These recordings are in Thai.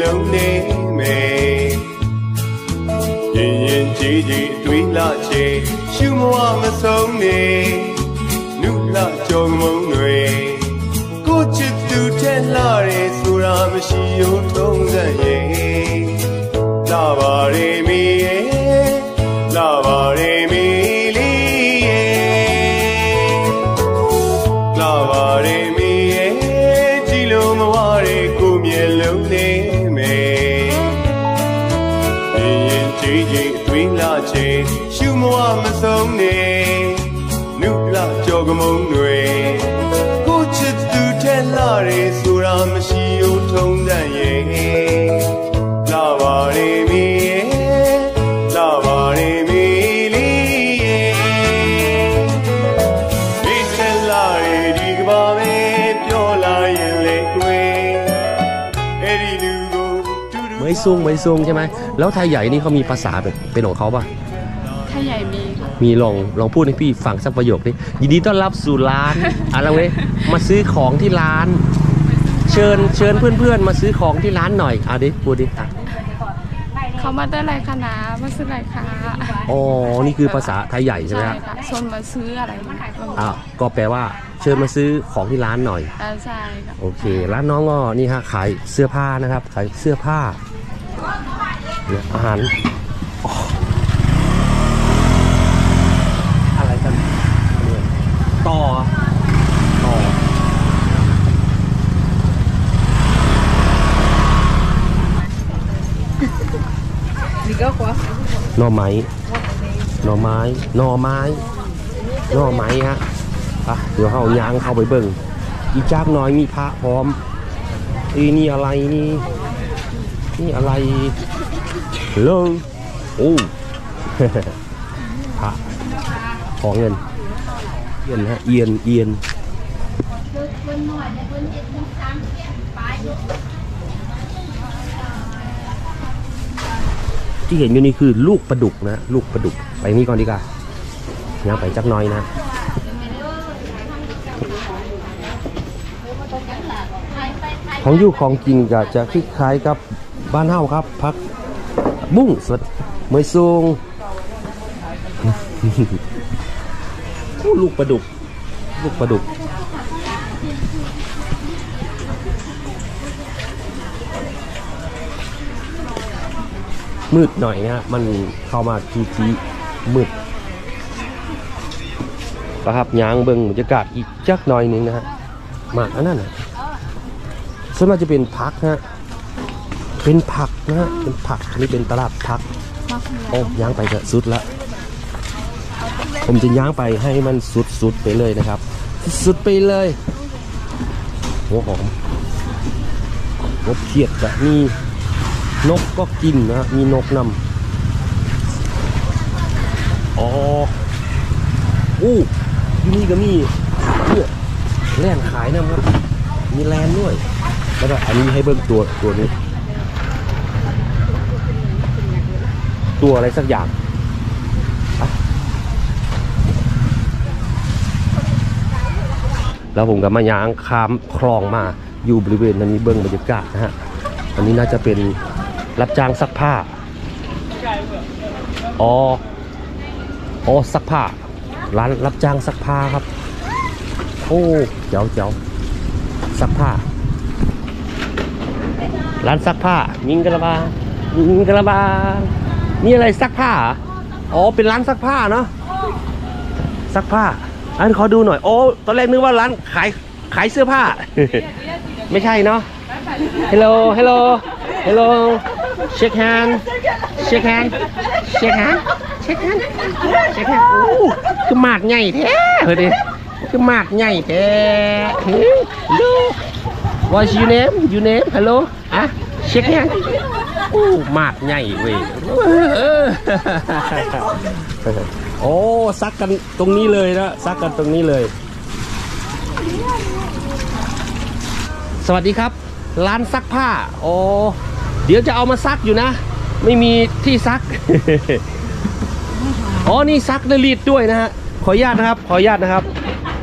လုံးနေမယ်ရင်ရင်ကြည်ကြည်တွေးလာချေရှုမဝမဆုံးနေနုလာကြော်မုံတွေကိုချစ်သူထက်လာရဲဆိုတာမရှိရုံထုံးစံရဲ့လာပါရဲမီရဲ့လာပါရဲမီလေးရဲ့လာပါရဲမီရဲ့ကြည်လုံးမဝရဲကိုမျက်လုံးနေမယ်ရင်ရင်ကြည်ကြည်တွေးလာချေရှုမဝမဆုံးနေနုလာကြော်ကမုံတွေကိုချစ်သူထက်လာရဲဆိုတာမရှိရုံထုံးစံရဲ့လာပါရဲမီရဲ့လာပါရဲမီလေးရဲ့မိထက်လာရဲဒီကဘာပဲပြောလာရင်လေကွယ်အဲ့ဒီလူကိုไม่ซุงใช่ไหมแล้วไทยใหญ่นี่เขามีภาษาแบบเป็นของเขาป่ะไทยใหญ่มีลองพูดให้พี่ฟังสักประโยคดิยินดีต้อนรับสู่ร้านอะไรเว้ยมาซื้อของที่ร้านเชิญเพื่อนๆมาซื้อของที่ร้านหน่อยเอาดิพูดดิเขามาได้ไรคะนะมาซื้ออะไรคะอ๋อนี่คือภาษาไทยใหญ่ใช่ไหมครับชวนมาซื้ออะไรก็แปลว่าเชิญมาซื้อของที่ร้านหน่อยใช่โอเคร้านน้องก็นี่ฮะขายเสื้อผ้านะครับขายเสื้อผ้าอาหารอะไรกันต่อหน่อไม้ฮะเดี๋ยวเขายางเข้าไปเบิ่งอีจักน้อยมีพระพร้อมนี่อะไรนี่อะไรเลยโอ้พระของเงินฮะเอียนที่เห็นอยู่นี่คือลูกปลาดุกนะลูกปลาดุกไปนี่ก่อนดีกว่างั้นไปจักน้อยนะของอยู่ของกินก็จะคล้ายๆกับบ้านเฮาครับพักบุ้งสดเมยซูงลูกปลาดุกมืดหน่อยนะมันเข้ามาทีมืดนะครับยางเบิ่งบรรยากาศอีกจักหน่อยนึงนะฮะมากอันนั้นนะส่วนมากจะเป็นพักฮะเป็นผักนะฮะเป็นผักนี่เป็นตลาดผักโอ้ย่างไปจะสุดละผมจะย่างไปให้มันสุดไปเลยนะครับสุดไปเลยหัวหอมหัวเขียดแบบนี้นกก็กินนะมีนกนำที่นี่ก็มีเนี่ยแล่นขายนะครับมีแลนด้วยแล้วก็อันนี้ให้เบิ่งตัวนี้ตัวอะไรสักอย่างแล้วผมก็มาย่างข้ามคลองมาอยู่บริเวณนี้เบิ่งบรรยากาศนะฮะอันนี้น่าจะเป็นรับจ้างซักผ้าซักผ้าร้านรับจ้างซักผ้าครับโอ้เจ๋วซักผ้าร้านซักผ้ามิงกะลาบานี่อะไรซักผ้าเป็นร้านซักผ้าเนาะซักผ้าอันขอดูหน่อยตอนแรกนึกว่าร้านขายเสื้อผ้า ไม่ใช่เนาะ Hello shake hand คือมากใหญ่แท้เฮ้ยคือมากใหญ่แท้ What's your name Hello shake hand มากใหญ่เว้ยซักกันตรงนี้เลยนะซักกันตรงนี้เลยสวัสดีครับร้านซักผ้าเดี๋ยวจะเอามาซักอยู่นะไม่มีที่ซัก นี่ซักได้รีดด้วยนะฮะขออนุญาตนะครับ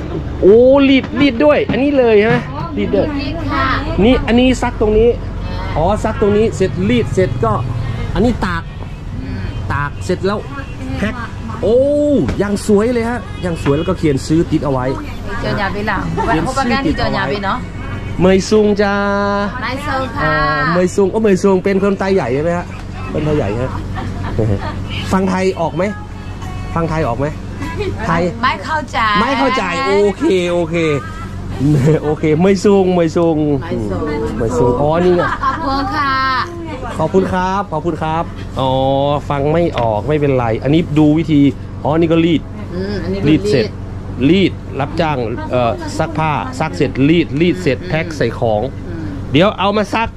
รีดด้วยอันนี้เลยใช่ไหมรีดด้วยนี่อันนี้ซักตรงนี้อ๋อซักตรงนี้เสร็จรีดเสร็จก็อันนี้ตากเสร็จแล้วแพ็คโอ้ยังสวยเลยฮะยังสวยแล้วก็เขียนซื้อติดเอาไว้เจอnhà bên nào không có cái thìเจอnhà bên nó เมยซุงจะนายเซอร์ค่ะเมยซุงเมยซุงเป็นคนไทยใหญ่ใช่ไหมฮะเป็นไทยใหญ่ฮะฟังไทยออกไหมฟังไทยออกไหมไทยไม่เข้าใจโอเคโอเคเมยซุงอ๋อนี่ไงขอบคุณค่ะขอบคุณครับอ๋อฟังไม่ออกไม่เป็นไรอันนี้ดูวิธีอ๋อนี่ก็รีดเสร็จรีดรับจ้างซักผ้าซักเสร็จรีดเสร็จแพ็คใส่ของเดี๋ยวเอามาซัก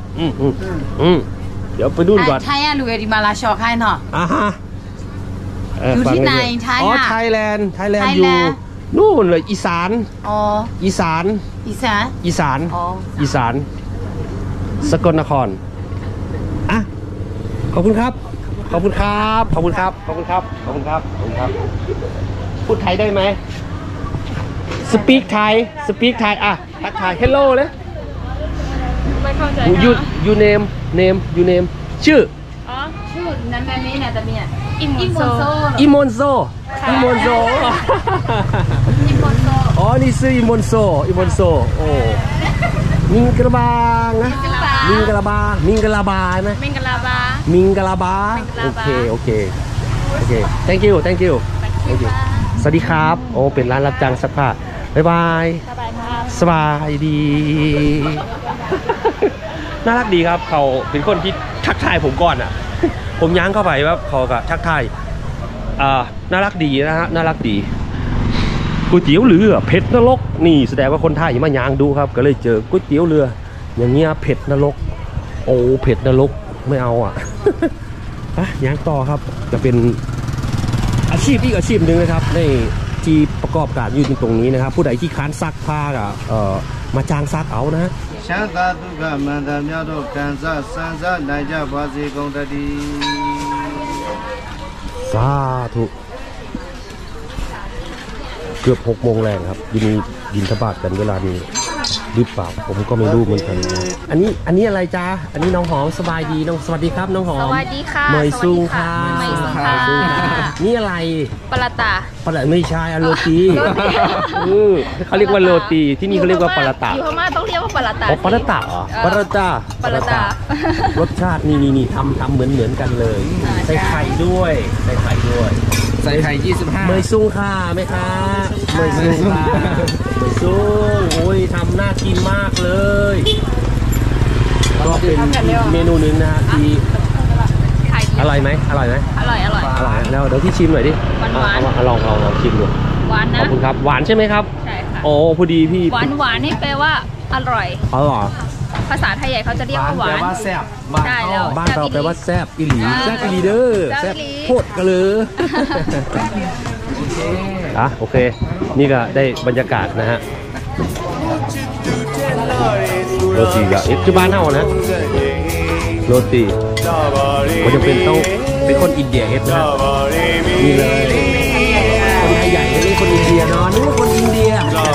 เดี๋ยวไปดูก่อนไทยลูกเอริมาลาชอใครเนาะฮะอยู่ที่ไหนไทยอ๋อไทยแลนด์อยู่นู่นเลยอีสานอ๋ออีสานสกลนครอ่ะขอบคุณครับพูดไทยได้ไหมสปีกไทยอ่ะทักทาย hello เลยไม่เข้าใจ you name ชื่อนั้นนี้เนี่ยแต่เนี่ยอิมอนโซอ๋อนี่ซื้ออิมอนโซโอ้มิงกะลาบานะมิงกะลาบาไหมมิงกะลาบาโอเค thank you สวัสดีครับโอ้เป็นร้านรับจ้างซักผ้าบ๊ายบายสบายดี น่ารักดีครับเขาเป็นคนที่ทักทายผมก่อนอ่ะผมย้างเข้าไปว่าเขาก็ทักทายน่ารักดีนะฮะน่ารักดีก๋วยเตี๋ยวเรือเผ็ดนรกนี่แสดงว่าคนไทยมาย้างดูครับก็เลยเจอก๋วยเตี๋ยวเรืออย่างเงี้ยเผ็ดนรกโอ้เผ็ดนรกไม่เอาอ่ะย้างต่อครับจะเป็นอาชีพอีกอาชีพหนึ่งนะครับในที่ประกอบการอยู่ตรงนี้นะครับผู้ใดที่ค้านซักผ้ามาจ้างซักเอานะฮะชาตาตุกะมันตาเมียโดกันซาสันซาได้จะบาซีกงตะดีสาธุเกือบ6 โมงแรงครับยินบิณฑบาตกันเวลานี้หรือเปล่าผมก็ไม่รู้เหมือนกันอันนี้อะไรจ้าอันนี้น้องหอมสบายดีสวัสดีครับน้องหอมสวัสดีค่ะเมยซุงค่ะนี่อะไรปลาตาไม่ใช่โรตีเขาเรียกว่าโรตีที่นี่เขาเรียกว่าปลาตาอยู่พม่าต้องเรียกว่าปลาตาปลาตาเหรอปลาตารสชาตินี่ทำเหมือนกันเลยใส่ไข่ด้วยใส่ไข่25เมยซุงค่ะไหมคะเมยซุงโอ้ยทำน่ากินมากเลยก็เป็นเมนูหนึ่งนะที่อร่อยไหมอร่อยแล้วเดี๋ยวที่ชิมหน่อยดิลองชิมดูหวานนะขอบคุณครับหวานใช่ไหมครับใช่ค่ะโอ้พอดีพี่หวานนี่แปลว่าอร่อยภาษาไทยใหญ่เขาจะเรียกว่าหวานแปลว่าแซ่บใช่แล้วบ้านเราแปลว่าแซ่บอีหลีเด้อแซ่บโคตรกระลือโอเคนี่ก็ได้บรรยากาศนะฮะโรตีกับที่บ้านเฮานะโรตีมันจะเป็นต้องเป็นคนอินเดียเฮ็ดนะนี่เลยคนไทยใหญ่นี่คนอินเดียเนาะนี่คนอินเดีย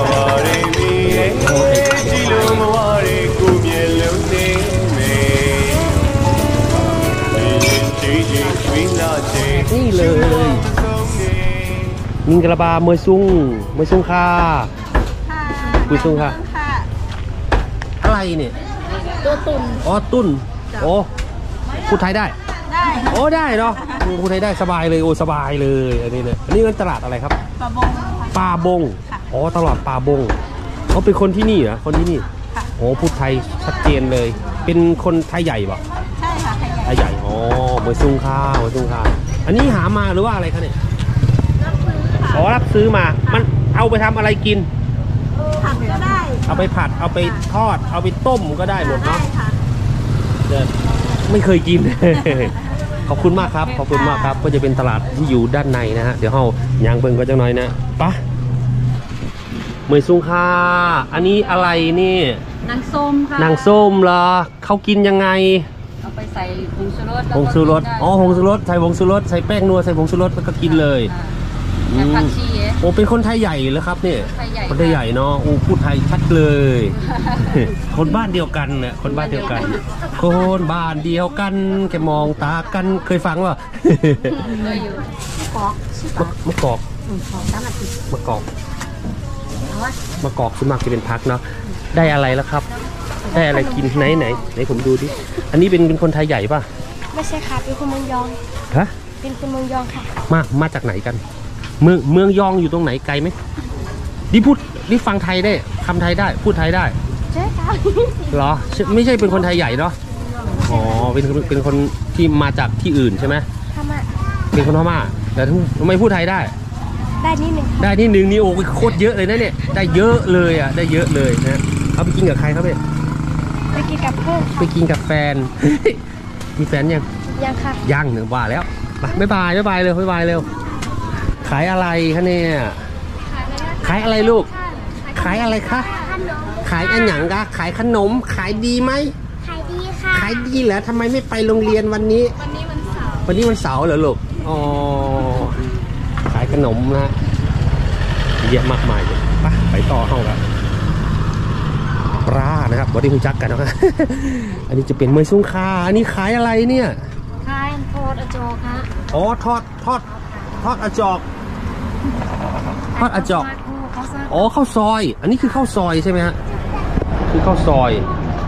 นี่เลยมิงกะลาบาเมยซุงค่ะกุยซุงค่ะอะไรเนี่ยตัวตุ่นอ๋อตุ่นโอ้พูดไทยได้โอ้ได้เนาะพูดไทยได้สบายเลยโอ้สบายเลยอันนี้เนี่ยอันนี้เป็นตลาดอะไรครับปาบงอ๋อตลาดปาบงเขาเป็นคนที่นี่เหรอคนที่นี่โอ้พูดไทยชัดเจนเลยเป็นคนไทยใหญ่ป่ะใช่ค่ะไทยใหญ่อ๋อเมยซุงค่ะอันนี้หามาหรือว่าอะไรคะเนี่ยรับซื้อมามันเอาไปทำอะไรกินผัดก็ได้เอาไปผัดเอาไปทอดเอาไปต้มก็ได้หมดเนาะไม่เคยกิน ขอบคุณมากครับก็จะเป็นตลาดที่อยู่ด้านในนะฮะเดี๋ยวเราย่างเบิ่งก็จะน้อยนะปะเมยซุงค่ะอันนี้อะไรนี่นางส้มค่ะนางส้มเหรอเขากินยังไงเอาไปใส่ผงชูรสอ๋อผงชูรสใส่ผงชูรสใส่แป้งนัวใส่ผงชูรสแล้วก็กินเลยผักชีโอ้เป็นคนไทยใหญ่เหรอครับเนี่ยไทยใหญ่คนไทยใหญ่เนาะโอ้พูดไทยชัดเลย คนบ้านเดียวกันเนี่ยคนบ้านเดียวกัน คนบ้านเดียวกันแค่มองตากันเคยฟังป่ะเลยอยู่มะกอกมะกอกมะกอกส่วนมากจะเป็นพักเนาะได้อะไรแล้วครับ ได้อะไรกินไหนผมดูดิอันนี้เป็นคนไทยใหญ่ป่ะไม่ใช่ค่ะเป็นคนเมืองยองฮะเป็นคนเมืองยองค่ะมาจากไหนกัน เมืองยองอยู่ตรงไหนไกลไหมนี่ฟังไทยได้คำไทยได้พูดไทยได้ใช่ค่ะเหรอไม่ใช่เป็นคนไทยใหญ่เนาะอ๋อเป็นคนที่มาจากที่อื่นใช่ไหมทำไมเป็นคนพม่าแต่ทำไมพูดไทยได้ได้นิดหนึ่งได้นิดนึงนี่โอ้โคตรเยอะเลยนะเนี่ยได้เยอะเลยอ่ะได้เยอะเลยนะเอาไปกินกับใครครับเนี่ยไปกินกับเพื่อนไปกินกับแฟน มีแฟนยังยังค่ะยังหนึ่งว่าแล้วไปบ๊ายบายเลยบ๊ายบายเร็วขายอะไรคะเนี่ยขายอะไรลูกขายอะไรคะขายอันหยังกะขายขนมขายดีไหมขายดีค่ะขายดีเหรอทำไมไม่ไปโรงเรียนวันนี้วันนี้วันเสาร์เหรอลูกอ๋อขายขนมนะเยอะมากมายเลยไปต่อห้องแล้วปลานะครับบอดี้ฮูจักกันนะครับ อันนี้จะเป็นเมยซุงคาอันนี้ขายอะไรเนี่ยขายโพดอโจค่ะอ๋อทอดอาจอกทอดอาจอกอ๋อข้าวซอยอันนี้คือข้าวซอยใช่ไหมฮะคือข้าวซอย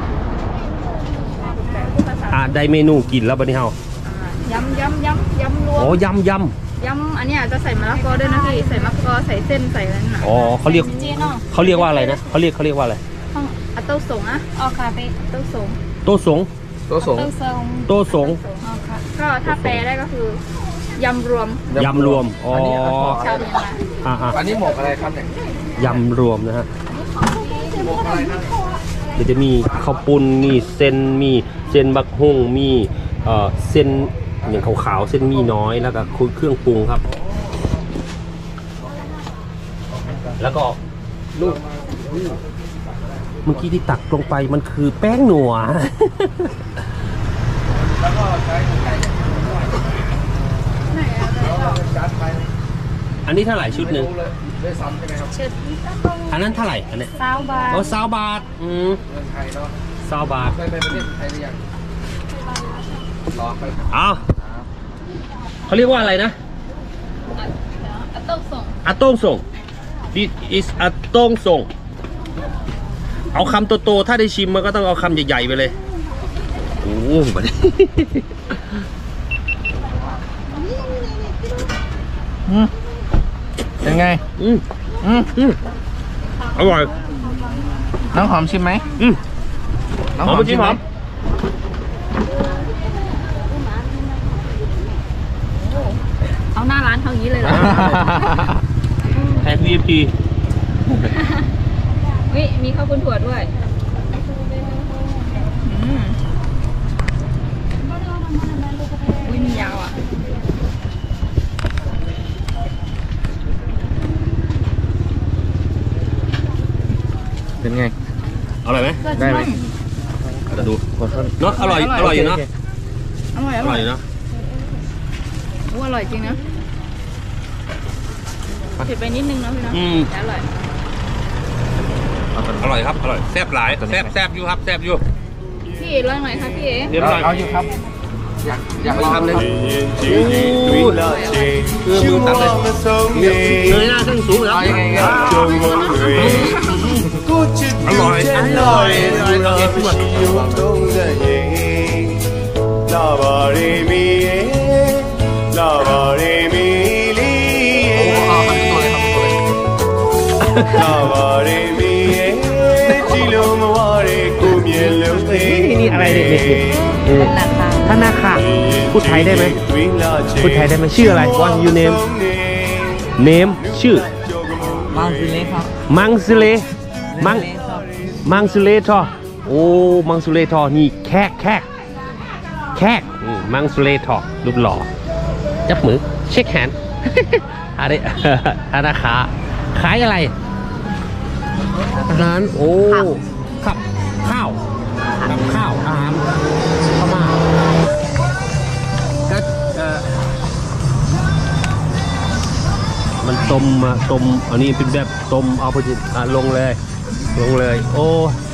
ได้เมนูกินแล้วบัดนี้เฮายำรวมอ๋อยำอันนี้จะใส่มะละกอด้วยนะพี่ใส่มะละกอใส่เส้นใส่อะไรนั่นน่ะอ๋อเขาเรียกว่าอะไรนะเขาเรียกว่าอะไรห้องโต๊ะสงอะออกค่ะไปโต๊ะสงโต๊ะสงโต๊ะสงก็ถ้าแปลได้ก็คือยำรวมอ๋อชาวเมียนมาอันนี้หมกอะไรครับเนี่ยยำรวมนะฮะหมกอะไรครับเดี๋ยวจะมีข้าวปุ้นมีเส้นบักฮุ่งมีเส้นอย่างขาวๆเส้นมีน้อยแล้วก็เครื่องปรุงครับแล้วก็ลูกเมื่อกี้ที่ตักลงไปมันคือแป้งหนัวแล้วก็ใช้ไก่อันนี้เท่าไหร่ชุดหนึ่งได้ซ้ำใช่ไหมครับชุดอันนั้นเท่าไหร่อันนี้ 20 บาทโอ้20 บาทเมืองไทยเนาะ 20 บาทเคยไปประเทศไทยหรือยังรอไปอ้าวเขาเรียกว่าอะไรนะอาโต้งส่ง this is อาโต้งส่งเอาคำโตๆถ้าได้ชิมมันก็ต้องเอาคำใหญ่ๆไปเลยโอ้โหเป็นไงอร่อยน้องหอมชิมไหมน้องหอมชิมหอมเอาหน้าร้านเขาอย่างนี้เลยเหรอแพ็ค VIP มีข้าวปุ้นถั่วด้วยมียาวอ่ะเป็นไงอร่อยไหมได้ไหมจะดูเนาะอร่อยอยู่เนาะอร่อยอยู่เนาะอร่อยจริงนะเผ็ดไปนิดนึงนะพี่นะแต่อร่อยครับอร่อยแซ่บหลายแซ่บอยู่ครับแซ่บอยู่พี่ลองหน่อยครับพี่เดี๋ยวเอาอยู่ครับอยากลองทำเลยมือตังเลยเงยหน้าขึ้นสูงแล้วอร่อยนี่อะไรเนี่ยธนาคารพูดไทยได้ไหมชื่ออะไร What you name ชื่อมังสเลครับมังสเลทอโอ้มังสเลทอนี่แขกมังสเลทอรูปหล่อจับมือเช็คแฮนด์อะไรธนาคารขายอะไรอาหารโอ้ครับข้าวอาหารพม่าก็มันต้มอันนี้เป็นแบบต้มเอาไปลงเลยโอ้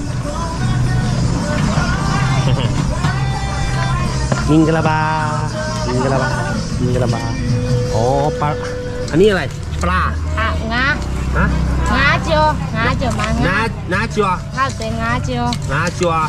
มิงกะลาบาอ๋อปลาอันนี้อะไรปลาอ่ะงาฮะงาเจียวมางานาจัวข้าวเตงาเจียวงาจัว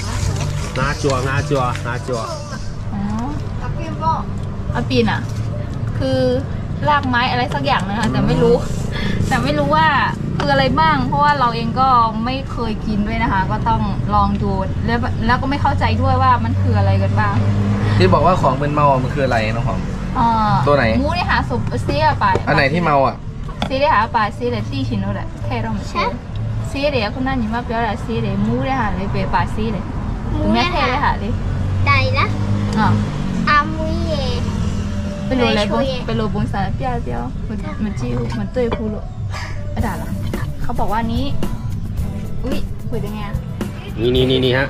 อาปีนอ่ะคือรากไม้อะไรสักอย่างนะคะแต่ไม่รู้ว่าคืออะไรบ้างเพราะว่าเราเองก็ไม่เคยกินด้วยนะคะก็ต้องลองดูแล้วก็ไม่เข้าใจด้วยว่ามันคืออะไรกันบ้างที่บอกว่าของเป็นเมามันคืออะไรน้องหอมตัวไหนมูนี่หาสุปเสียไปอันไหนที่เมาอ่ะซีเรียหาไปซีเรียตีชิโน่แหละแค่เราไม่ใช่ซีเรียคุณนั่นยิ่งมาเปล่าเลยซีเรียมูนี่หาเลยเปไปซีเรียแม่แค่เลยหาเลยได้ละอามุยเย่เป็นโรอะไรบ้างเป็นโรบนสารเปรี้ยวมันจิ้วมันตุ้ยพูลุไม่ได้หรอเขาบอกว่านี้อุ้ยคุยได้ไงนี่ฮะ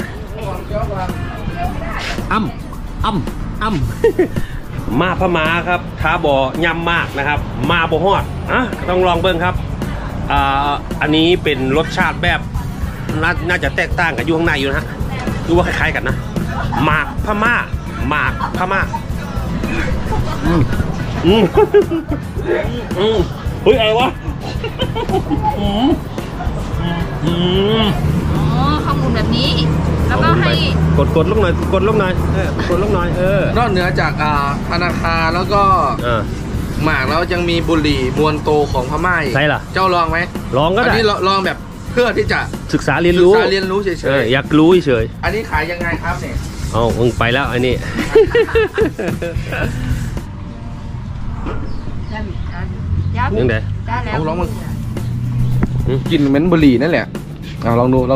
มาพม่าครับท้าบ่อยำมากนะครับมาบ่ฮอดต้องลองเบิ่งครับอันนี้เป็นรสชาติแบบน่าจะแตกต่างกับอยู่ข้างในอยู่นะฮะดูว่าคล้ายๆกันนะหมากพม่าเฮ้ยอะไรวะข้อมูลแบบนี้แล้วก็ให้กดลงหน่อยกดลงหน่อยนอกเหนือจากธนาคารแล้วก็หมากแล้วยังมีบุหรี่มวนโตของพม่าใช่ล่ะเจ้าลองไหมลองก็ได้อันนี้ลองแบบเพื่อที่จะศึกษาเรียนรู้เฉยๆอยากรู้เฉยอันนี้ขายยังไงครับเนี่ยเอามึงไปแล้วอันนี้ยังไงเอาลองมึงกินเหมือนบุหรี่นั่นแหละเอาลองดู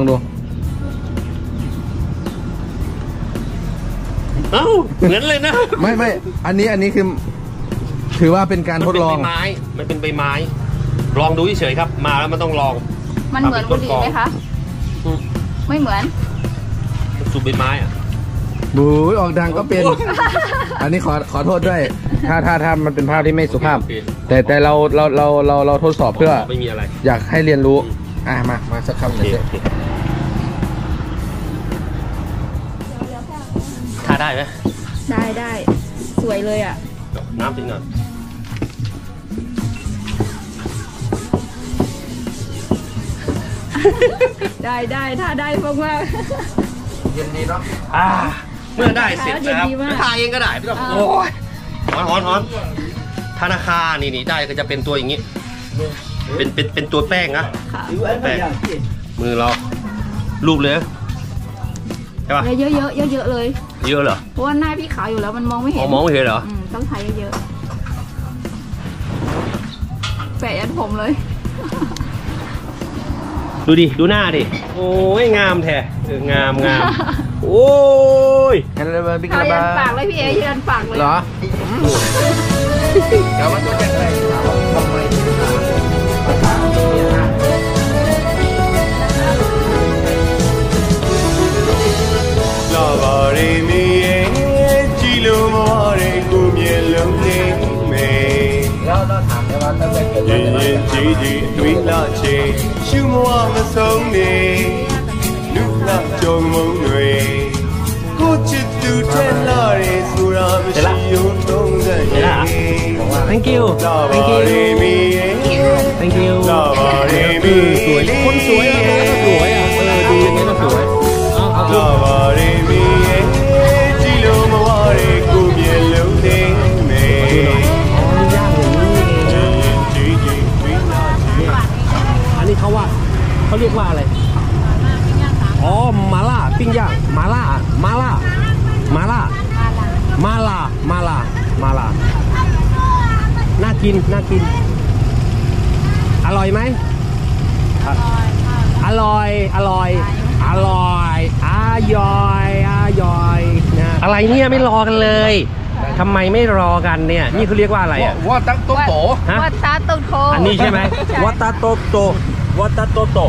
เอ้าเหมือนเลยนะไม่อันนี้คือถือว่าเป็นการทดลองมันเป็นใบไม้ลองดูเฉยๆครับมาแล้วมันต้องลองมันเหมือนบุหรี่ไหมคะไม่เหมือนสูบใบไม้อ่ะบู๊ออกดังก็เป็นอันนี้ขอโทษด้วยถ้ามันเป็นภาพที่ไม่สุภาพแต่เราทดสอบเพื่อไม่มีอะไรอยากให้เรียนรู้มาสักคำหนึ่งถ้าได้ไหมได้สวยเลยอ่ะน้ำจริงหน่อยได้ถ้าได้มากเย็นดีเนาะเมื่อได้เสร็จนะครับทาเองก็ได้ไม่ต้องโอ้ยฮอนธนาคารนี่ได้ก็จะเป็นตัวอย่างนี้เป็นตัวแป้งนะแป้งมือเรารูปเลยใช่ป่ะเยอะเลยเยอะเหรอเพราะว่าหน้าพี่ขาวอยู่แล้วมันมองไม่เห็นมองไม่เห็นเหรอต้องใช้เยอะแปะยันผมเลยดูหน้าดิโอ้ยงามแท้งามโอ้ยยันเลยพี่กระบาปากเลยพี่ยันปากเลยเหรอเดี๋ยวมันจะเป็นอะไรทำไมလာပါရီမီရဲ့ကြည်လုံးမဝတဲ့ကိုမြဲလုံးနေမယ်เราถามได้ว่าตั้งแต่เกิดရင်ကြီးတွေးလာချေရှုမဝမဆုံးနေလူလာကြုံမုံတွေကိုချစ်သူထဲလာရဲဆိုတာမရှိရုံထုံးစံရဲ့ thank you လာပါရီမီရဲ့ thank you လာပါရီမီสวยคนสวยอะสวยอะดูยังไงก็สวยလာပါရီမီရဲ့ကြည်လုံးမဝတဲ့ကိုမြဲလုံးနေမယ်อันนี้เขาเรียกว่าอะไรอ๋อมาล่าปิ้งย่างมาล่าน่ากินอร่อยไหมอร่อยนะอะไรเนี่ยไม่รอกันเลยทำไมไม่รอกันเนี่ยนี่เขาเรียกว่าอะไรอ่ะวัตโตโตวัตโตโตอันนี้ใช่ไหมวัตโตโต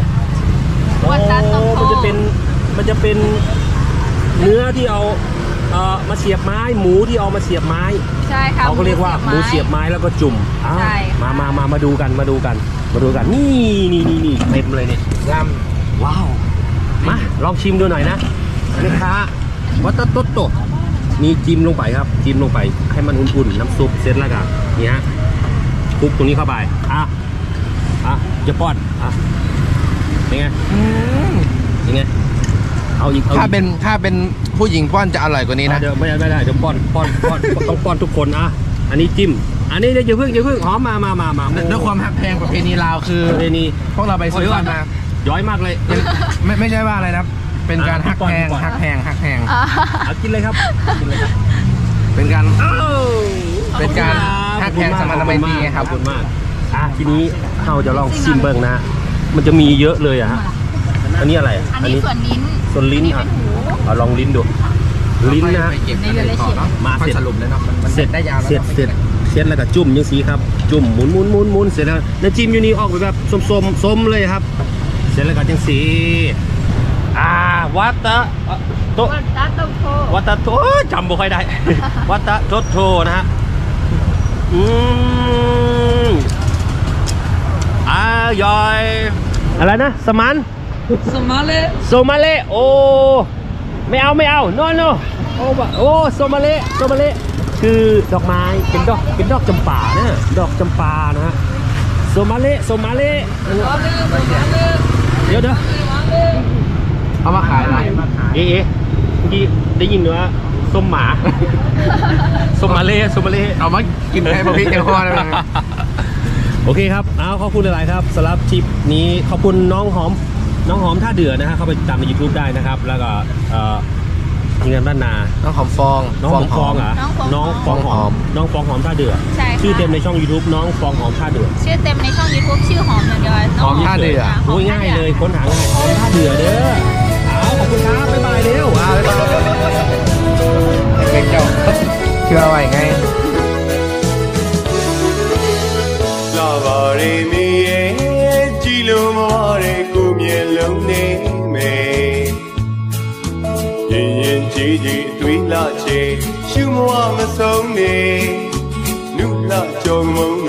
มันจะเป็นเนื้อที่เอามาเสียบไม้หมูที่เอามาเสียบไม้ใช่ค่ะเขาก็เรียกว่าหมูเสียบไม้แล้วก็จุ่มใช่มาดูกันนี่เต็มเลยเนี่ยลว้าวมาลองชิมดูหน่อยนะแม่ค้าวัตโตโตนี่จิ้มลงไปครับจิ้มลงไปให้มันอุ่นๆน้ำซุปเสร็จแล้วกันนี่ฮะคลุกตรงนี้เข้าไปจะป้อนเป็นไงเป็นไงเอาอีกถ้าเป็นผู้หญิงป้อนจะอร่อยกว่านี้นะเดี๋ยวไม่ได้เดี๋ยวป้อนต้องป้อนทุกคนอันนี้จิ้มอันนี้อย่าเพิ่งหอมมาด้วยความหักแพงประเพณีลาวคือประเพณีพวกเราไปซื้อกันมาย้อยมากเลยไม่ใช่ว่าอะไรนะเป็นการหักแพงเอากินเลยครับเป็นการหักแพงสมานไมตรีครับขอบคุณมากทีนี้เราจะลองชิมเบิ้งนะมันจะมีเยอะเลยฮะอันนี้อะไรอันนี้ส่วนลิ้นลองลิ้นดูลิ้นนะมาเสร็จสรุปเลยเนาะมันเสร็จได้ยาวแล้วเสร็จแล้วก็จุ่มยังสีครับจุ่มหมุนเสร็จแล้วน้ำจิ้มอยู่นี่ออกไปแบบส้มเลยครับเสร็จแล้วก็จังสีวัตตะโตจำบ่ค่อยได้ วัตตะโตนะฮะย่อยอะไรนะสมานโซมาเลโอไม่เอาโนโอ้โซมาเลคือดอกไม้เป็นดอกจำปานะดอกจำปานะฮะโซมาเลเดี๋ยวเอามาขายอะไรเมื่อกี้ได้ยินว่าส้มหมาส้มมาเล่เอามากินให้พวกพี่แกงคอได้ไหมโอเคครับขอบคุณหลายๆครับสำหรับทริปนี้ขอบคุณน้องหอมท่าเดือนะฮะเข้าไปติดตามใน YouTube ได้นะครับแล้วก็ทีมงานบ้านนาน้องหอมฟองน้องฟองน้องฟองหอมท่าเดือชื่อเต็มในช่อง YouTube น้องฟองหอมท่าเดือชื่อเต็มในช่อง YouTube ชื่อหอมอย่างเดียวหอมท่าเดือง่ายเลยค้นหาง่ายหอมท่าเดือเด้อขอบคุณครับบ๊ายบายเร็วบ๊ายบายเจ้าเชื่อไว้ไงลาบาเรมีจีโลมาเรกูเมียลงเนเมရင်ကြည်တွေးလာချေရှုမဝမဆုံးနေနုလှကြုံမုံ